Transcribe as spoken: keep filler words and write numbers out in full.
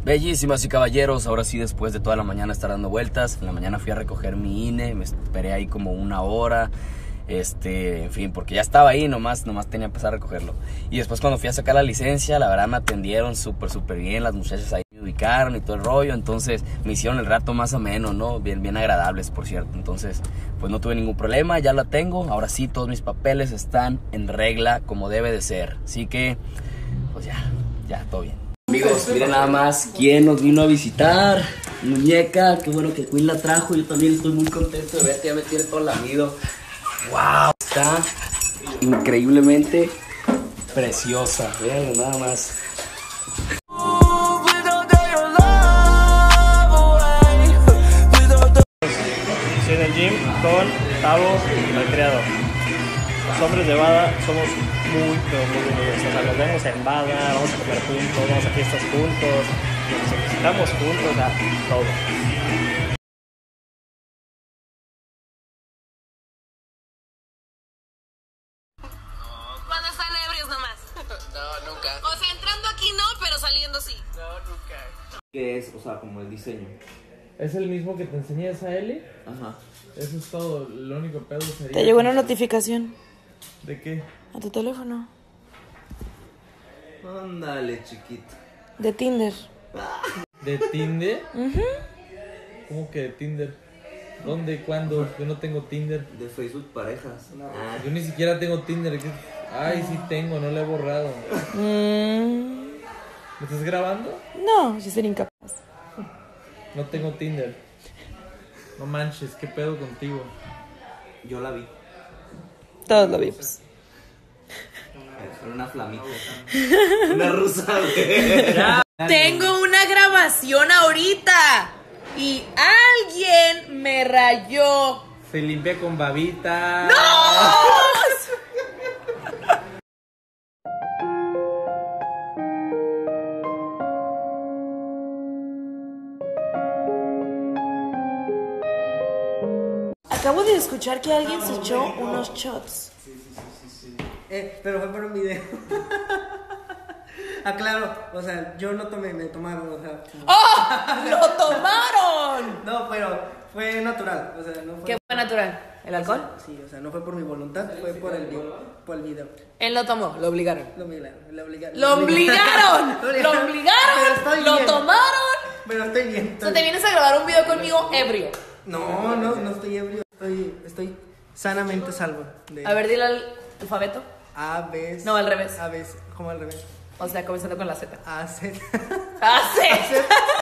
Bellísimas y caballeros, ahora sí, después de toda la mañana estar dando vueltas, en la mañana fui a recoger mi I N E, me esperé ahí como una hora, este, en fin, porque ya estaba ahí, nomás, nomás tenía que pasar a recogerlo. Y después cuando fui a sacar la licencia, la verdad me atendieron súper, súper bien, las muchachas ahí me ubicaron y todo el rollo, entonces me hicieron el rato más ameno, ¿no? Bien, bien agradables, por cierto, entonces, pues no tuve ningún problema, ya la tengo, ahora sí, todos mis papeles están en regla como debe de ser, así que, pues ya, ya, todo bien. Amigos, miren nada más quién nos vino a visitar. Muñeca, qué bueno que Queen la trajo. Yo también estoy muy contento de verte, ya me tiene todo lamido. Wow, está increíblemente preciosa. Vean nada más. Estoy en el gym con Tavo, el creador. Los hombres de Bada somos muy, pero muy unidos. O sea, nos vemos en Bada, vamos a comer juntos, vamos a fiestas juntos, nos ejercitamos juntos, o sea, todo. Cuando están ebrios nomás. No, nunca. O sea, entrando aquí no, pero saliendo sí. No, nunca. ¿Qué es? O sea, como el diseño. ¿Es el mismo que te enseñé esa Eli? Ajá. Eso es todo, el único pedo sería... Te llegó una notificación ¿De qué? a tu teléfono Ándale, chiquito. de Tinder. ¿De Tinder? Uh-huh. ¿Cómo que de Tinder? ¿Dónde? ¿Cuándo? Yo no tengo Tinder. De Facebook Parejas. Ah, yo ni siquiera tengo Tinder. Ay, sí tengo, no lo he borrado. Mm, ¿Me estás grabando? no, si sería incapaz. No tengo Tinder. No manches, ¿qué pedo contigo? Yo la vi. Todos lo vimos. Era una flamita. Una rusa, güey. Tengo una grabación ahorita y alguien me rayó. Se limpia con babita. Acabo de escuchar que alguien se echó unos shots. Eh, pero fue por un video. Ah, claro, o sea, yo no tomé, me tomaron, o sea. como- ¡Oh! ¡Lo tomaron! No, pero fue natural, o sea, no fue. ¿Qué fue natural? ¿El alcohol? Sí, o sea, no fue por mi voluntad, fue por el video, por el video. Él lo tomó, lo obligaron. Lo obligaron, lo obligaron. ¡Lo obligaron! ¡Lo Pero obligaron! estoy ¡Lo bien. tomaron! Pero estoy bien. O Estoy sea, te vienes a grabar un video conmigo ebrio. No, no, no estoy ebrio. Estoy, estoy sanamente salvo. De A ver, dile al alfabeto. A, B, No, al revés. A, B, ¿cómo al revés? O sea, comenzando con la Z. A, Z. ¡Ah, sí!